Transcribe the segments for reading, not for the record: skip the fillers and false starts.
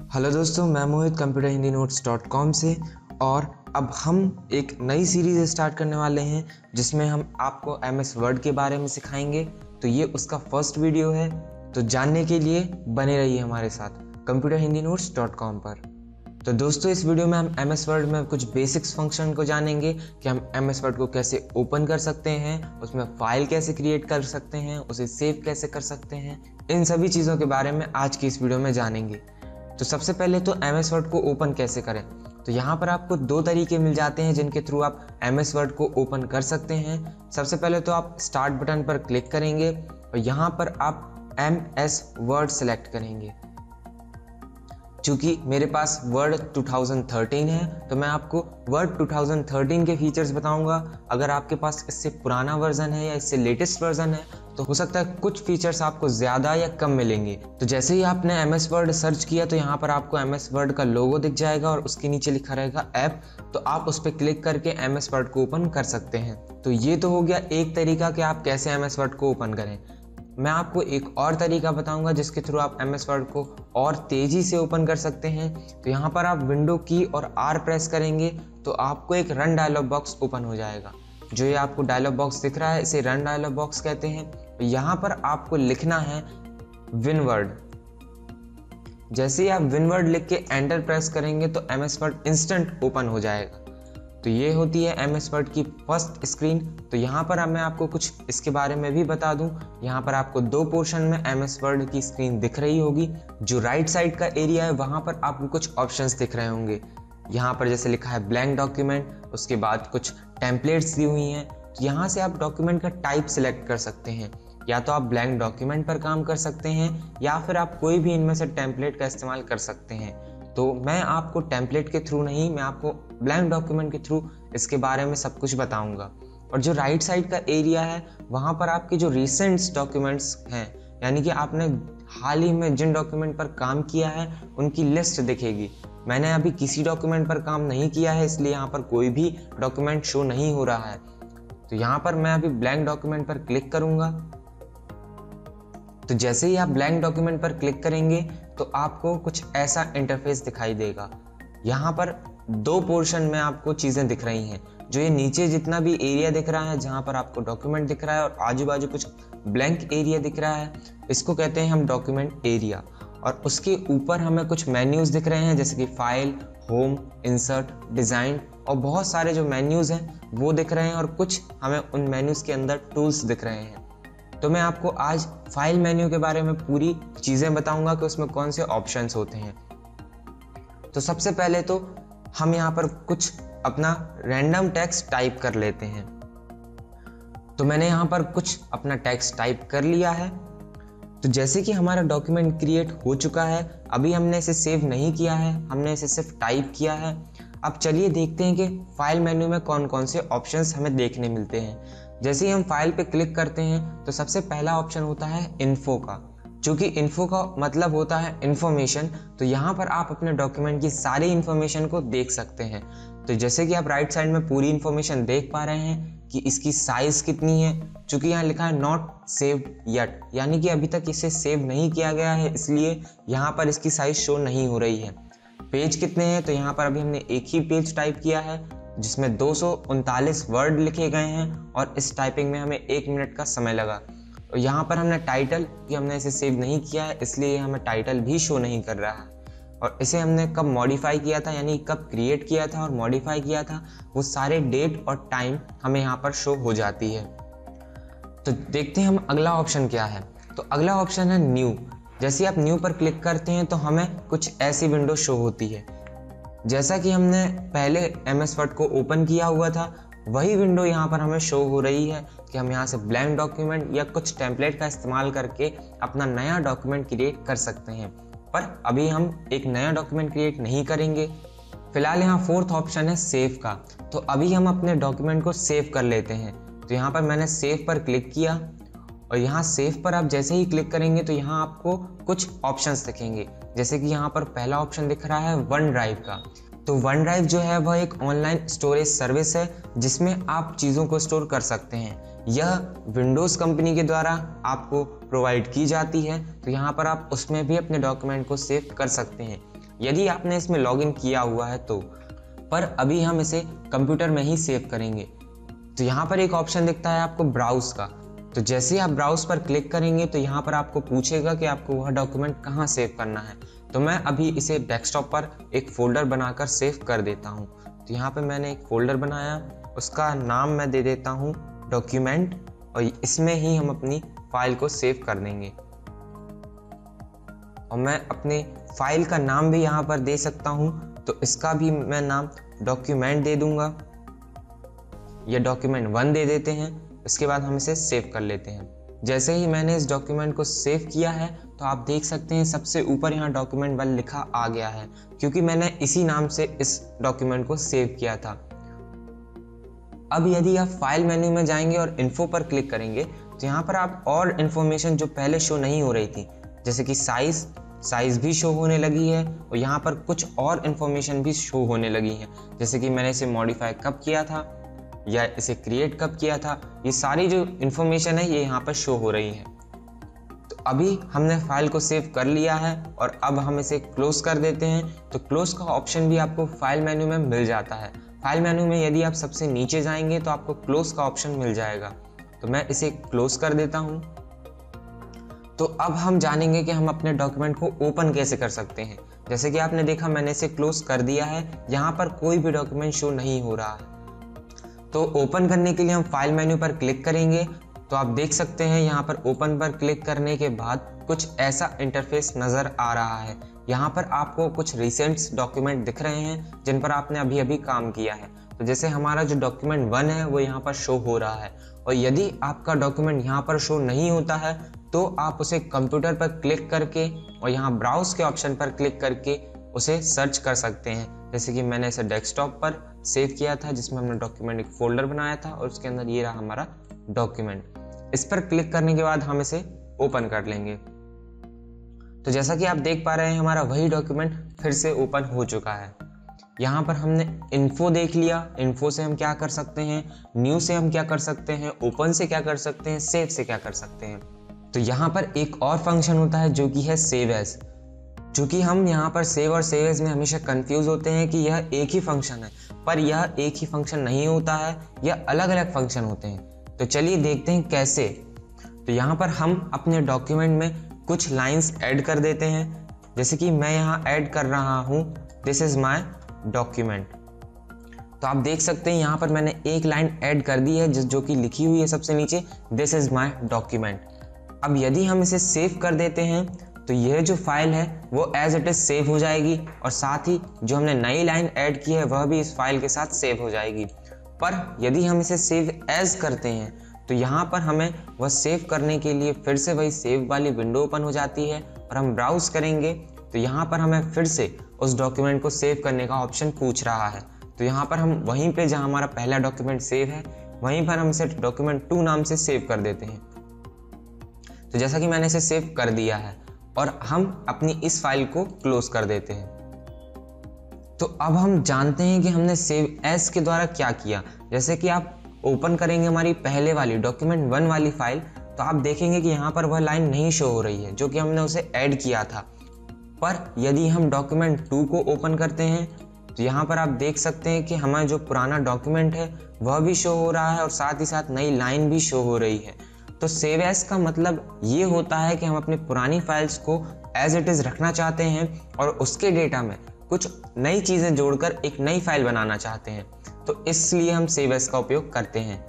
Hello दोस्तों, मैं मोहित computer Hindi नोट्स.com से। और अब हम एक नई सीरीज़ स्टार्ट करने वाले हैं जिसमें हम आपको MS वर्ड के बारे में सिखाएंगे। तो ये उसका फर्स्ट वीडियो है, तो जानने के लिए बने रहिए हमारे साथ कंप्यूटर हिंदी नोट्स.com पर। तो दोस्तों, इस वीडियो में हम MS वर्ड में कुछ बेसिक्स फंक्शन को जानेंगे कि हम MS वर्ड को कैसे ओपन कर सकते हैं, उसमें फाइल कैसे क्रिएट कर सकते हैं, उसे सेव कैसे कर सकते हैं। इन सभी चीज़ों के बारे में आज की इस वीडियो में जानेंगे। तो सबसे पहले तो MS वर्ड को ओपन कैसे करें। तो यहाँ पर आपको दो तरीके मिल जाते हैं जिनके थ्रू आप MS वर्ड को ओपन कर सकते हैं। सबसे पहले तो आप स्टार्ट बटन पर क्लिक करेंगे और यहाँ पर आप MS वर्ड सेलेक्ट करेंगे। चूँकि मेरे पास वर्ड 2013 है तो मैं आपको वर्ड 2013 के फीचर्स बताऊंगा। अगर आपके पास इससे पुराना वर्जन है या इससे लेटेस्ट वर्जन है तो हो सकता है कुछ फीचर्स आपको ज़्यादा या कम मिलेंगे। तो जैसे ही आपने MS वर्ड सर्च किया तो यहाँ पर आपको MS वर्ड का लोगो दिख जाएगा और उसके नीचे लिखा रहेगा ऐप। तो आप उस पर क्लिक करके MS वर्ड को ओपन कर सकते हैं। तो ये तो हो गया एक तरीका कि आप कैसे MS वर्ड को ओपन करें। मैं आपको एक और तरीका बताऊंगा जिसके थ्रू आप MS वर्ड को और तेज़ी से ओपन कर सकते हैं। तो यहाँ पर आप विंडो की और R प्रेस करेंगे तो आपको एक रन डायलॉग बॉक्स ओपन हो जाएगा। जो ये आपको डायलॉग बॉक्स दिख रहा है इसे रन डायलॉग बॉक्स कहते हैं। तो यहाँ पर आपको लिखना है विन वर्ड। जैसे ही आप विन वर्ड लिख के एंटर प्रेस करेंगे तो MS वर्ड इंस्टेंट ओपन हो जाएगा। तो ये होती है MS वर्ड की फर्स्ट स्क्रीन। तो यहाँ पर अब मैं आपको कुछ इसके बारे में भी बता दूँ। यहाँ पर आपको दो पोर्शन में MS वर्ड की स्क्रीन दिख रही होगी। जो राइट साइड का एरिया है वहाँ पर आपको कुछ ऑप्शंस दिख रहे होंगे। यहाँ पर जैसे लिखा है ब्लैंक डॉक्यूमेंट, उसके बाद कुछ टेम्पलेट्स दी हुई हैं। तो यहाँ से आप डॉक्यूमेंट का टाइप सिलेक्ट कर सकते हैं। या तो आप ब्लैंक डॉक्यूमेंट पर काम कर सकते हैं या फिर आप कोई भी इनमें से टेम्पलेट का इस्तेमाल कर सकते हैं। तो मैं आपको टेम्पलेट के थ्रू नहीं, मैं आपको ब्लैंक डॉक्यूमेंट के थ्रू इसके बारे में सब कुछ बताऊंगा। और जो राइट साइड का एरिया है वहाँ पर आपके जो रिसेंट्स डॉक्यूमेंट्स हैं, यानी कि आपने हाल ही में जिन डॉक्यूमेंट पर काम किया है उनकी लिस्ट दिखेगी। मैंने अभी किसी डॉक्यूमेंट पर काम नहीं किया है इसलिए यहाँ पर कोई भी डॉक्यूमेंट शो नहीं हो रहा है। तो यहाँ पर मैं अभी ब्लैंक डॉक्यूमेंट पर क्लिक करूँगा। तो जैसे ही आप ब्लैंक डॉक्यूमेंट पर क्लिक करेंगे तो आपको कुछ ऐसा इंटरफेस दिखाई देगा। यहाँ पर दो पोर्शन में आपको चीज़ें दिख रही हैं। जो ये नीचे जितना भी एरिया दिख रहा है जहाँ पर आपको डॉक्यूमेंट दिख रहा है और आजू बाजू कुछ ब्लैंक एरिया दिख रहा है, इसको कहते हैं हम डॉक्यूमेंट एरिया। और उसके ऊपर हमें कुछ मेन्यूज़ दिख रहे हैं जैसे कि फाइल, होम, इंसर्ट, डिज़ाइन और बहुत सारे जो मेन्यूज़ हैं वो दिख रहे हैं। और कुछ हमें उन मेन्यूज़ के अंदर टूल्स दिख रहे हैं। तो मैं आपको आज फाइल मेन्यू के बारे में पूरी चीज़ें बताऊंगा कि उसमें कौन से ऑप्शंस होते हैं। तो सबसे पहले तो हम यहाँ पर कुछ अपना रैंडम टेक्स्ट टाइप कर लेते हैं। तो मैंने यहाँ पर कुछ अपना टेक्स्ट टाइप कर लिया है। तो जैसे कि हमारा डॉक्यूमेंट क्रिएट हो चुका है, अभी हमने इसे सेव नहीं किया है, हमने इसे सिर्फ टाइप किया है। अब चलिए देखते हैं कि फाइल मेन्यू में कौन कौन से ऑप्शंस हमें देखने मिलते हैं। जैसे ही हम फाइल पे क्लिक करते हैं तो सबसे पहला ऑप्शन होता है इन्फो का। चूँकि इन्फो का मतलब होता है इन्फॉर्मेशन, तो यहाँ पर आप अपने डॉक्यूमेंट की सारी इन्फॉर्मेशन को देख सकते हैं। तो जैसे कि आप राइट साइड में पूरी इन्फॉर्मेशन देख पा रहे हैं कि इसकी साइज़ कितनी है। चूँकि यहाँ लिखा है नॉट सेव्ड येट, यानी कि अभी तक इसे सेव नहीं किया गया है, इसलिए यहाँ पर इसकी साइज़ शो नहीं हो रही है। पेज कितने हैं, तो यहाँ पर अभी हमने एक ही पेज टाइप किया है जिसमें 239 वर्ड लिखे गए हैं और इस टाइपिंग में हमें 1 मिनट का समय लगा। और यहाँ पर हमने टाइटल कि हमने इसे सेव नहीं किया है इसलिए हमें टाइटल भी शो नहीं कर रहा है। और इसे हमने कब मॉडिफाई किया था, यानी कब क्रिएट किया था और मॉडिफाई किया था, वो सारे डेट और टाइम हमें यहाँ पर शो हो जाती है। तो देखते हैं हम अगला ऑप्शन क्या है। तो अगला ऑप्शन है न्यू। जैसे आप न्यू पर क्लिक करते हैं तो हमें कुछ ऐसी विंडो शो होती है। जैसा कि हमने पहले MS वर्ड को ओपन किया हुआ था वही विंडो यहाँ पर हमें शो हो रही है कि हम यहाँ से ब्लैंक डॉक्यूमेंट या कुछ टेम्पलेट का इस्तेमाल करके अपना नया डॉक्यूमेंट क्रिएट कर सकते हैं। पर अभी हम एक नया डॉक्यूमेंट क्रिएट नहीं करेंगे। फिलहाल यहाँ फोर्थ ऑप्शन है सेव का। तो अभी हम अपने डॉक्यूमेंट को सेव कर लेते हैं। तो यहाँ पर मैंने सेव पर क्लिक किया और यहाँ सेव पर आप जैसे ही क्लिक करेंगे तो यहाँ आपको कुछ ऑप्शंस दिखेंगे। जैसे कि यहाँ पर पहला ऑप्शन दिख रहा है वन ड्राइव का। तो वन ड्राइव जो है वह एक ऑनलाइन स्टोरेज सर्विस है जिसमें आप चीज़ों को स्टोर कर सकते हैं। यह विंडोज़ कंपनी के द्वारा आपको प्रोवाइड की जाती है। तो यहाँ पर आप उसमें भी अपने डॉक्यूमेंट को सेव कर सकते हैं। यदि आपने इसमें लॉगिन किया हुआ है तो। पर अभी हम इसे कंप्यूटर में ही सेव करेंगे। तो यहाँ पर एक ऑप्शन दिखता है आपको ब्राउज का। तो जैसे ही आप ब्राउज पर क्लिक करेंगे तो यहाँ पर आपको पूछेगा कि आपको वह डॉक्यूमेंट कहाँ सेव करना है। तो मैं अभी इसे डेस्कटॉप पर एक फोल्डर बनाकर सेव कर देता हूँ। तो यहाँ पर मैंने एक फोल्डर बनाया, उसका नाम मैं दे देता हूँ डॉक्यूमेंट, और इसमें ही हम अपनी फाइल को सेव कर देंगे। और मैं अपने फाइल का नाम भी यहाँ पर दे सकता हूँ, तो इसका भी मैं नाम डॉक्यूमेंट दे दूंगा, या डॉक्यूमेंट 1 दे देते हैं। इसके बाद हम इसे सेव कर लेते हैं। जैसे ही मैंने इस डॉक्यूमेंट को सेव किया है तो आप देख सकते हैं सबसे ऊपर यहाँ डॉक्यूमेंट 1 लिखा आ गया है, क्योंकि मैंने इसी नाम से इस डॉक्यूमेंट को सेव किया था। अब यदि आप फाइल मेन्यू में जाएंगे और इन्फो पर क्लिक करेंगे तो यहाँ पर आप और इन्फॉर्मेशन जो पहले शो नहीं हो रही थी, जैसे कि साइज भी शो होने लगी है, और यहाँ पर कुछ और इन्फॉर्मेशन भी शो होने लगी है, जैसे कि मैंने इसे मॉडिफाई कब किया था या इसे क्रिएट कब किया था। ये सारी जो इन्फॉर्मेशन है ये यहाँ पर शो हो रही है। तो अभी हमने फाइल को सेव कर लिया है और अब हम इसे क्लोज कर देते हैं। तो क्लोज का ऑप्शन भी आपको फाइल मेन्यू में मिल जाता है। फाइल मेन्यू में यदि आप सबसे नीचे जाएंगे तो आपको क्लोज का ऑप्शन मिल जाएगा। तो मैं इसे क्लोज कर देता हूँ। तो अब हम जानेंगे कि हम अपने डॉक्यूमेंट को ओपन कैसे कर सकते हैं। जैसे कि आपने देखा मैंने इसे क्लोज कर दिया है, यहाँ पर कोई भी डॉक्यूमेंट शो नहीं हो रहा है। तो ओपन करने के लिए हम फाइल मेन्यू पर क्लिक करेंगे। तो आप देख सकते हैं यहाँ पर ओपन पर क्लिक करने के बाद कुछ ऐसा इंटरफेस नज़र आ रहा है। यहाँ पर आपको कुछ रिसेंट डॉक्यूमेंट दिख रहे हैं जिन पर आपने अभी अभी काम किया है। तो जैसे हमारा जो डॉक्यूमेंट 1 है वो यहाँ पर शो हो रहा है, और यदि आपका डॉक्यूमेंट यहाँ पर शो नहीं होता है तो आप उसे कंप्यूटर पर क्लिक करके और यहाँ ब्राउज के ऑप्शन पर क्लिक करके उसे सर्च कर सकते हैं। जैसे कि मैंने इसे डेस्कटॉप पर सेव किया था, जिसमें हमने डॉक्यूमेंट एक फोल्डर बनाया था और उसके अंदर ये रहा हमारा डॉक्यूमेंट। इस पर क्लिक करने के बाद हम इसे ओपन कर लेंगे। तो जैसा कि आप देख पा रहे हैं हमारा वही डॉक्यूमेंट फिर से ओपन हो चुका है। यहाँ पर हमने इन्फो देख लिया, इन्फो से हम क्या कर सकते हैं, न्यू से हम क्या कर सकते हैं, ओपन से क्या कर सकते हैं, सेव से क्या कर सकते हैं। तो यहाँ पर एक और फंक्शन होता है जो कि है सेव एज। चूँकि हम यहाँ पर सेव और सेव एज में हमेशा कंफ्यूज होते हैं कि यह एक ही फंक्शन है, पर यह एक ही फंक्शन नहीं होता है, यह अलग अलग फंक्शन होते हैं। तो चलिए देखते हैं कैसे। तो यहाँ पर हम अपने डॉक्यूमेंट में कुछ लाइंस ऐड कर देते हैं। जैसे कि मैं यहाँ ऐड कर रहा हूँ दिस इज माई डॉक्यूमेंट। तो आप देख सकते हैं यहाँ पर मैंने एक लाइन ऐड कर दी है जो कि लिखी हुई है सबसे नीचे, दिस इज माई डॉक्यूमेंट। अब यदि हम इसे सेव कर देते हैं तो यह जो फाइल है वो एज इट इज सेव हो जाएगी, और साथ ही जो हमने नई लाइन ऐड की है वह भी इस फाइल के साथ सेव हो जाएगी। पर यदि हम इसे सेव एज करते हैं तो यहाँ पर हमें वह सेव करने के लिए फिर से वही सेव वाली विंडो ओपन हो जाती है, और हम ब्राउज करेंगे तो यहाँ पर हमें फिर से उस डॉक्यूमेंट को सेव करने का ऑप्शन पूछ रहा है। तो यहाँ पर हम वहीं पे जहाँ हमारा पहला डॉक्यूमेंट सेव है वहीं पर हम इसे डॉक्यूमेंट 2 नाम से सेव कर देते हैं। तो जैसा कि मैंने इसे सेव कर दिया है और हम अपनी इस फाइल को क्लोज कर देते हैं। तो अब हम जानते हैं कि हमने सेव एज के द्वारा क्या किया। जैसे कि आप ओपन करेंगे हमारी पहले वाली डॉक्यूमेंट 1 वाली फाइल, तो आप देखेंगे कि यहाँ पर वह लाइन नहीं शो हो रही है जो कि हमने उसे ऐड किया था। पर यदि हम डॉक्यूमेंट 2 को ओपन करते हैं तो यहाँ पर आप देख सकते हैं कि हमारा जो पुराना डॉक्यूमेंट है वह भी शो हो रहा है और साथ ही साथ नई लाइन भी शो हो रही है। तो सेव एज का मतलब ये होता है कि हम अपनी पुरानी फाइल्स को एज इट इज़ रखना चाहते हैं और उसके डेटा में कुछ नई चीज़ें जोड़कर एक नई फाइल बनाना चाहते हैं, तो इसलिए हम सेव एज का उपयोग करते हैं।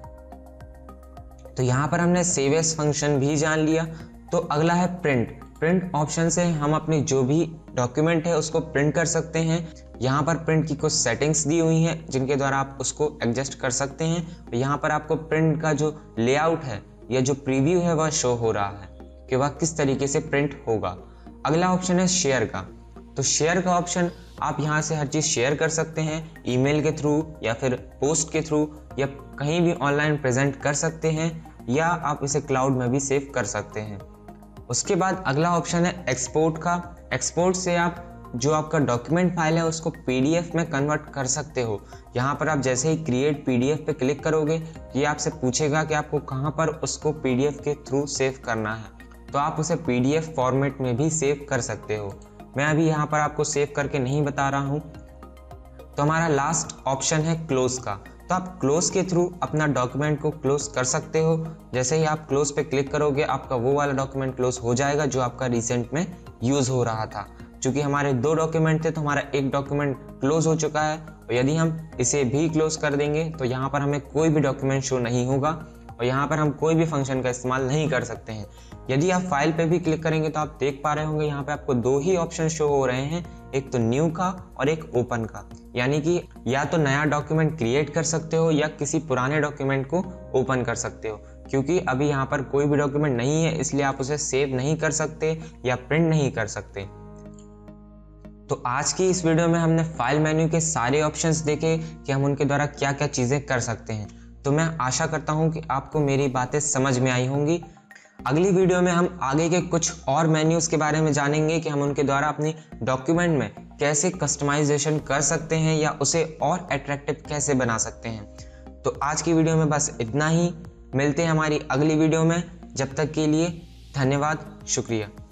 तो यहाँ पर हमने सेव एज फंक्शन भी जान लिया। तो अगला है प्रिंट। प्रिंट ऑप्शन से हम अपनी जो भी डॉक्यूमेंट है उसको प्रिंट कर सकते हैं। यहाँ पर प्रिंट की कुछ सेटिंग्स दी हुई हैं जिनके द्वारा आप उसको एडजस्ट कर सकते हैं। यहाँ पर आपको प्रिंट का जो लेआउट है या जो प्रीव्यू है वह शो हो रहा है कि वह किस तरीके से प्रिंट होगा। अगला ऑप्शन है शेयर का। तो शेयर का ऑप्शन आप यहाँ से हर चीज़ शेयर कर सकते हैं, ईमेल के थ्रू या फिर पोस्ट के थ्रू, या कहीं भी ऑनलाइन प्रेजेंट कर सकते हैं, या आप इसे क्लाउड में भी सेव कर सकते हैं। उसके बाद अगला ऑप्शन है एक्सपोर्ट का। एक्सपोर्ट से आप जो आपका डॉक्यूमेंट फाइल है उसको PDF में कन्वर्ट कर सकते हो। यहाँ पर आप जैसे ही क्रिएट PDF पे क्लिक करोगे ये आपसे पूछेगा कि आपको कहाँ पर उसको PDF के थ्रू सेव करना है, तो आप उसे PDF फॉर्मेट में भी सेव कर सकते हो। मैं अभी यहाँ पर आपको सेव करके नहीं बता रहा हूँ। तो हमारा लास्ट ऑप्शन है क्लोज का। तो आप क्लोज के थ्रू अपना डॉक्यूमेंट को क्लोज कर सकते हो। जैसे ही आप क्लोज पे क्लिक करोगे आपका वो वाला डॉक्यूमेंट क्लोज हो जाएगा जो आपका रिसेंट में यूज़ हो रहा था। चूँकि हमारे 2 डॉक्यूमेंट थे तो हमारा एक डॉक्यूमेंट क्लोज हो चुका है, और यदि हम इसे भी क्लोज कर देंगे तो यहाँ पर हमें कोई भी डॉक्यूमेंट शो नहीं होगा और यहाँ पर हम कोई भी फंक्शन का इस्तेमाल नहीं कर सकते हैं। यदि आप फाइल पे भी क्लिक करेंगे तो आप देख पा रहे होंगे यहाँ पे आपको 2 ही ऑप्शन शो हो रहे हैं, एक तो न्यू का और एक ओपन का। यानी कि या तो नया डॉक्यूमेंट क्रिएट कर सकते हो या किसी पुराने डॉक्यूमेंट को ओपन कर सकते हो। क्योंकि अभी यहाँ पर कोई भी डॉक्यूमेंट नहीं है इसलिए आप उसे सेव नहीं कर सकते या प्रिंट नहीं कर सकते। तो आज की इस वीडियो में हमने फाइल मेन्यू के सारे ऑप्शंस देखे कि हम उनके द्वारा क्या क्या चीज़ें कर सकते हैं। तो मैं आशा करता हूँ कि आपको मेरी बातें समझ में आई होंगी। अगली वीडियो में हम आगे के कुछ और मेन्यूज़ के बारे में जानेंगे कि हम उनके द्वारा अपनी डॉक्यूमेंट में कैसे कस्टमाइजेशन कर सकते हैं या उसे और अट्रैक्टिव कैसे बना सकते हैं। तो आज की वीडियो में बस इतना ही। मिलते हैं हमारी अगली वीडियो में। जब तक के लिए धन्यवाद, शुक्रिया।